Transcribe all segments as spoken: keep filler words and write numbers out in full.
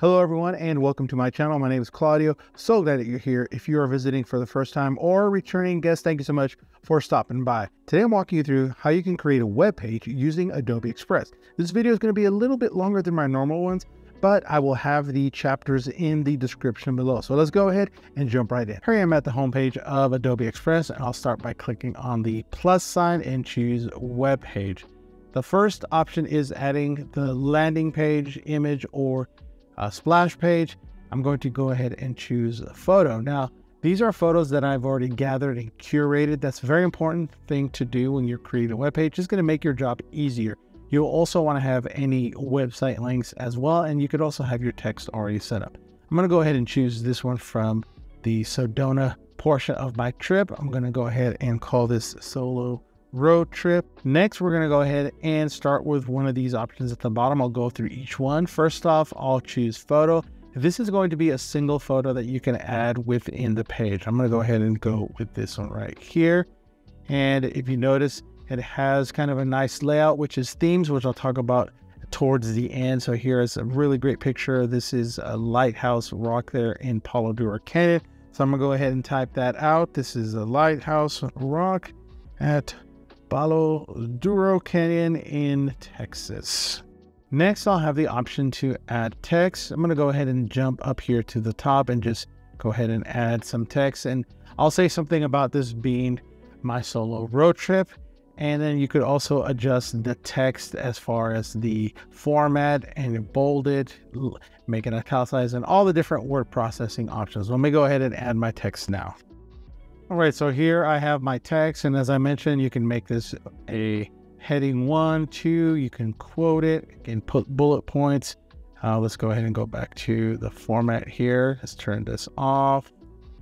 Hello everyone and welcome to my channel. My name is Claudio. So glad that you're here. If you are visiting for the first time or a returning guest, thank you so much for stopping by. Today I'm walking you through how you can create a web page using Adobe Express. This video is going to be a little bit longer than my normal ones, but I will have the chapters in the description below. So let's go ahead and jump right in. Here I am at the homepage of Adobe Express, and I'll start by clicking on the plus sign and choose web page. The first option is adding the landing page, image, or a splash page. I'm going to go ahead and choose a photo. Now, these are photos that I've already gathered and curated. That's a very important thing to do when you're creating a web page. It's going to make your job easier. You'll also want to have any website links as well, and you could also have your text already set up. I'm going to go ahead and choose this one from the Sedona portion of my trip. I'm going to go ahead and call this solo road trip. Next, we're going to go ahead and start with one of these options at the bottom. I'll go through each one. First off, I'll choose photo. This is going to be a single photo that you can add within the page. I'm going to go ahead and go with this one right here. And if you notice, it has kind of a nice layout, which is themes, which I'll talk about towards the end. So here is a really great picture. This is a lighthouse rock there in Palo Duro Canyon. So I'm going to go ahead and type that out. This is a lighthouse rock at Palo Duro Canyon in Texas. Next, I'll have the option to add text. I'm going to go ahead and jump up here to the top and just go ahead and add some text. And I'll say something about this being my solo road trip. And then you could also adjust the text as far as the format and bold it, make it italicized, and all the different word processing options. Let me go ahead and add my text now. All right, so here I have my text, and as I mentioned, you can make this a heading one, two, you can quote it, you can put bullet points. Uh, let's go ahead and go back to the format here. Let's turn this off.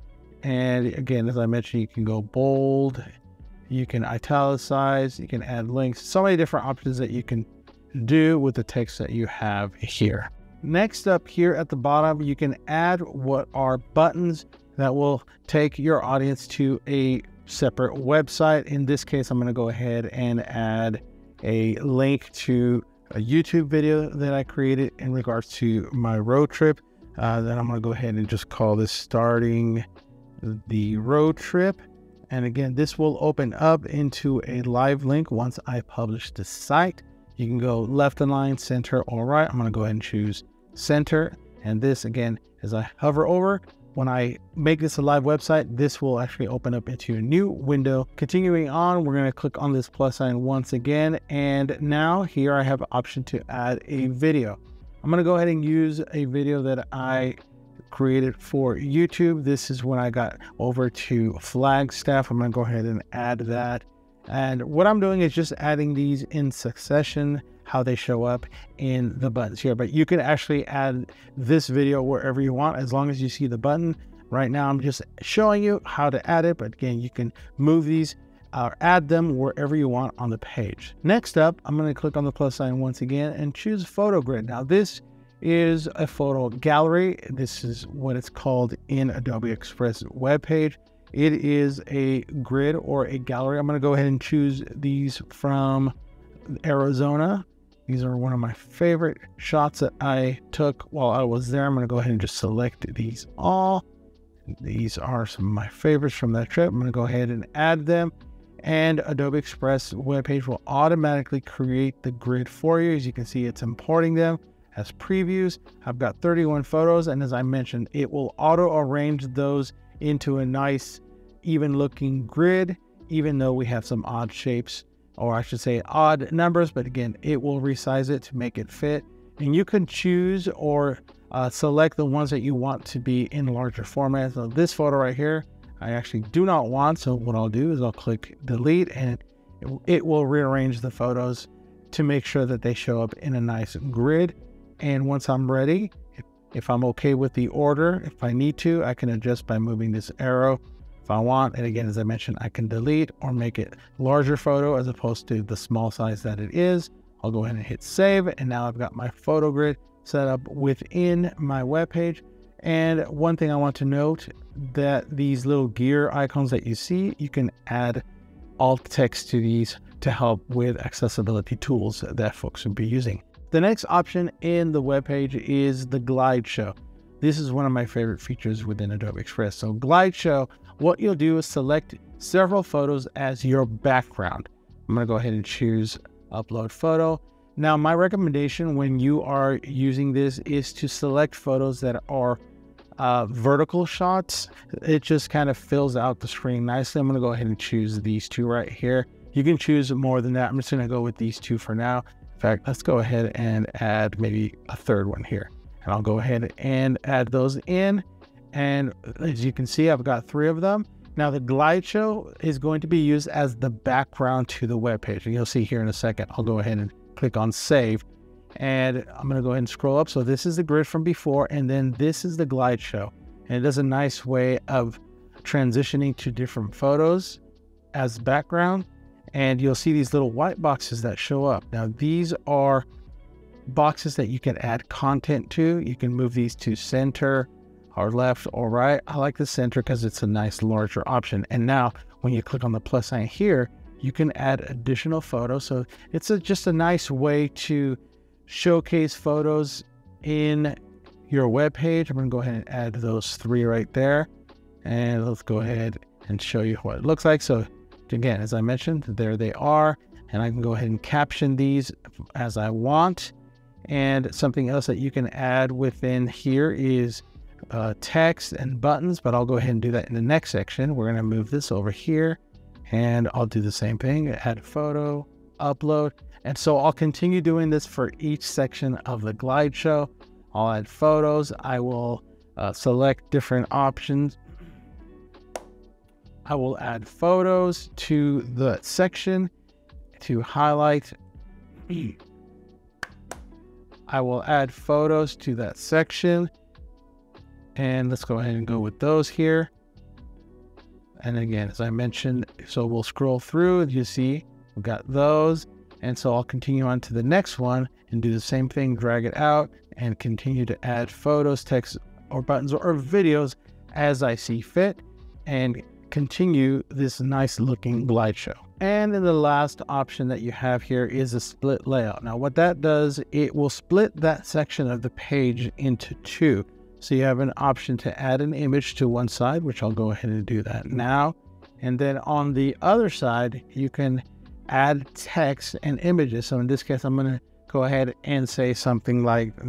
And again, as I mentioned, you can go bold, you can italicize, you can add links, so many different options that you can do with the text that you have here. Next up here at the bottom, you can add what are buttons that will take your audience to a separate website. In this case, I'm going to go ahead and add a link to a YouTube video that I created in regards to my road trip. Uh, then I'm going to go ahead and just call this starting the road trip. And again, this will open up into a live link once I publish the site. You can go left align, center, or right. I'm going to go ahead and choose center. And this, again, as I hover over, when I make this a live website, this will actually open up into a new window. Continuing on, we're going to click on this plus sign once again. And now here I have an option to add a video. I'm going to go ahead and use a video that I created for YouTube. This is when I got over to Flagstaff. I'm going to go ahead and add that. And what I'm doing is just adding these in succession, how they show up in the buttons here. But you can actually add this video wherever you want, as long as you see the button. Right now, I'm just showing you how to add it. But again, you can move these or add them wherever you want on the page. Next up, I'm going to click on the plus sign once again and choose Photogrid. Now, this is a photo gallery. This is what it's called in Adobe Express web page. It is a grid or a gallery. I'm going to go ahead and choose these from Arizona. These are one of my favorite shots that I took while I was there. I'm going to go ahead and just select these all. These are some of my favorites from that trip. I'm going to go ahead and add them. And Adobe Express web page will automatically create the grid for you. As you can see, it's importing them as previews. I've got thirty-one photos, and as I mentioned, it will auto arrange those into a nice even looking grid, even though we have some odd shapes, or I should say odd numbers, but again, it will resize it to make it fit. And you can choose or uh, select the ones that you want to be in larger format. So this photo right here, I actually do not want. So what I'll do is I'll click delete, and it, it will rearrange the photos to make sure that they show up in a nice grid. And once I'm ready, if, if I'm okay with the order, if I need to, I can adjust by moving this arrow if I want. And again, as I mentioned, I can delete or make it larger photo as opposed to the small size that it is. I'll go ahead and hit save. And now I've got my photo grid set up within my web page. And one thing I want to note, that these little gear icons that you see, you can add alt text to these to help with accessibility tools that folks would be using. The next option in the web page is the Glideshow. This is one of my favorite features within Adobe Express. So Glideshow, what you'll do is select several photos as your background. I'm going to go ahead and choose upload photo. Now, my recommendation when you are using this is to select photos that are uh, vertical shots. It just kind of fills out the screen nicely. I'm going to go ahead and choose these two right here. You can choose more than that. I'm just going to go with these two for now. In fact, let's go ahead and add maybe a third one here. And I'll go ahead and add those in. And as you can see, I've got three of them. Now the Glideshow is going to be used as the background to the web page. And you'll see here in a second, I'll go ahead and click on save. And I'm going to go ahead and scroll up. So this is the grid from before, and then this is the Glideshow. And it does a nice way of transitioning to different photos as background. And you'll see these little white boxes that show up. Now these are boxes that you can add content to. You can move these to center or left or right. I like the center because it's a nice larger option. And now when you click on the plus sign here, you can add additional photos. So it's a, just a nice way to showcase photos in your web page. I'm going to go ahead and add those three right there. And let's go ahead and show you what it looks like. So again, as I mentioned, there they are. And I can go ahead and caption these as I want. And something else that you can add within here is uh, text and buttons, but I'll go ahead and do that in the next section. We're going to move this over here and I'll do the same thing, add a photo, upload. And so I'll continue doing this for each section of the Glideshow. I'll add photos. I will uh, select different options. I will add photos to the section to highlight. I will add photos to that section. And let's go ahead and go with those here. And again, as I mentioned, so we'll scroll through and you see we've got those. And so I'll continue on to the next one and do the same thing, drag it out and continue to add photos, text or buttons or videos as I see fit and continue this nice looking Glideshow. And then the last option that you have here is a split layout. Now what that does, it will split that section of the page into two. So you have an option to add an image to one side, which I'll go ahead and do that now. And then on the other side, you can add text and images. So in this case, I'm going to go ahead and say something like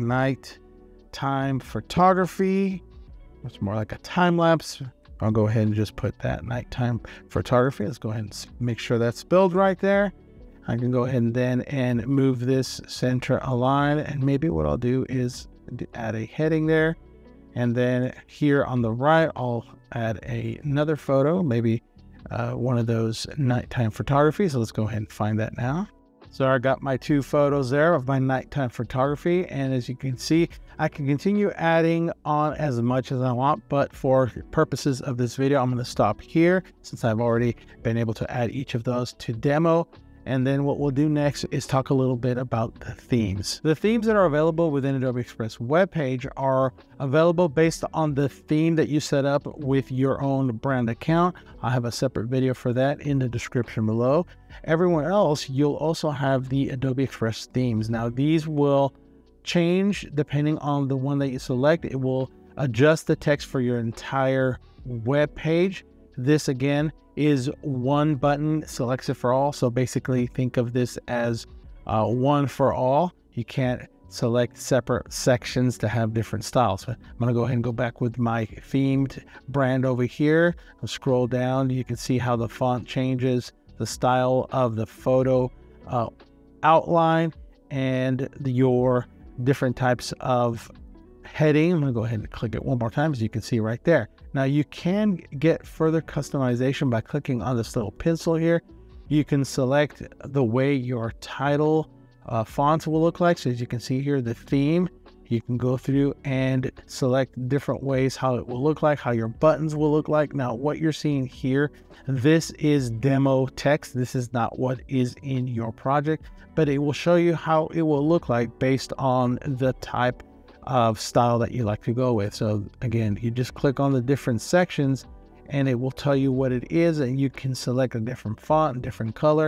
nighttime photography. It's more like a time lapse. I'll go ahead and just put that nighttime photography. Let's go ahead and make sure that's spelled right there. I can go ahead and then and move this center align. And maybe what I'll do is add a heading there. And then here on the right, I'll add a, another photo, maybe uh, one of those nighttime photography. So let's go ahead and find that now. So I got my two photos there of my nighttime photography. And as you can see, I can continue adding on as much as I want, but for purposes of this video, I'm going to stop here since I've already been able to add each of those to demo. And then what we'll do next is talk a little bit about the themes. The themes that are available within Adobe Express webpage are available based on the theme that you set up with your own brand account. I have a separate video for that in the description below. Everyone else, you'll also have the Adobe Express themes. Now these will change depending on the one that you select. It will adjust the text for your entire web page. This again is one button, selects it for all. So basically think of this as uh, one for all. You can't select separate sections to have different styles. So I'm going to go ahead and go back with my themed brand over here. I'll scroll down. You can see how the font changes, the style of the photo uh, outline, and the, your different types of heading. I'm going to go ahead and click it one more time, as you can see right there. Now you can get further customization by clicking on this little pencil here. You can select the way your title uh, fonts will look like. So as you can see here, the theme, you can go through and select different ways how it will look like, how your buttons will look like. Now what you're seeing here, this is demo text. This is not what is in your project, but it will show you how it will look like based on the type of style that you like to go with. So again, you just click on the different sections and it will tell you what it is, and you can select a different font, different color,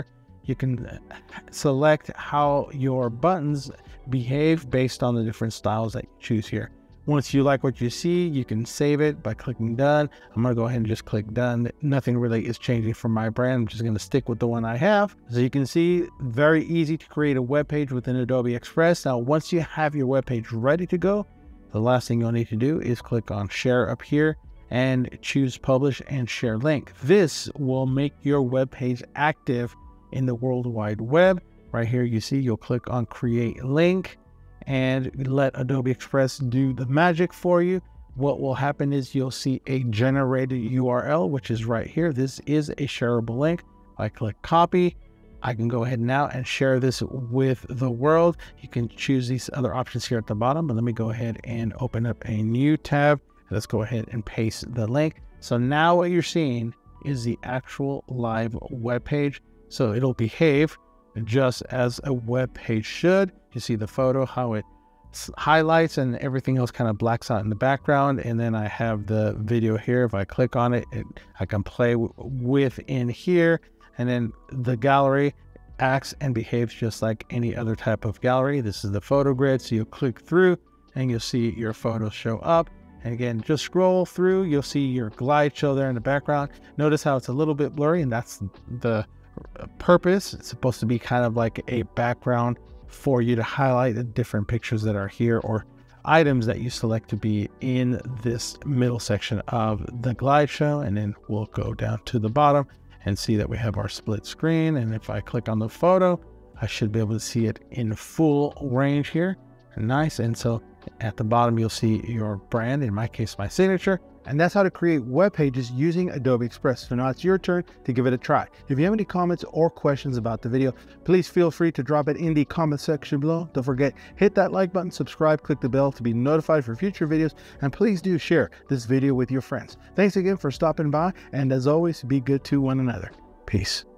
you can select how your buttons behave based on the different styles that you choose here. Once you like what you see, you can save it by clicking done. I'm going to go ahead and just click done. Nothing really is changing for my brand. I'm just going to stick with the one I have. So you can see, very easy to create a web page within Adobe Express. Now, once you have your web page ready to go, the last thing you'll need to do is click on share up here and choose publish and share link. This will make your web page active in the World Wide Web. Right here, you see, you'll click on create link and let Adobe Express do the magic for you. What will happen is you'll see a generated U R L, which is right here. This is a shareable link. I click copy. I can go ahead now and share this with the world. You can choose these other options here at the bottom, but let me go ahead and open up a new tab. Let's go ahead and paste the link. So now what you're seeing is the actual live web page. So it'll behave just as a web page should. You see the photo, how it highlights and everything else kind of blacks out in the background. And then I have the video here. If I click on it, it I can play within here. And then the gallery acts and behaves just like any other type of gallery. This is the photo grid. So you'll click through and you'll see your photos show up. And again, just scroll through, you'll see your Glideshow there in the background. Notice how it's a little bit blurry, and that's the purpose. It's supposed to be kind of like a background for you to highlight the different pictures that are here or items that you select to be in this middle section of the Glideshow. And then we'll go down to the bottom and see that we have our split screen. And if I click on the photo, I should be able to see it in full range here. Nice. And so at the bottom, you'll see your brand, in my case, my signature. And that's how to create web pages using Adobe Express. So now it's your turn to give it a try. If you have any comments or questions about the video, please feel free to drop it in the comment section below. Don't forget, hit that like button, subscribe, click the bell to be notified for future videos, and please do share this video with your friends. Thanks again for stopping by, and as always, be good to one another. Peace.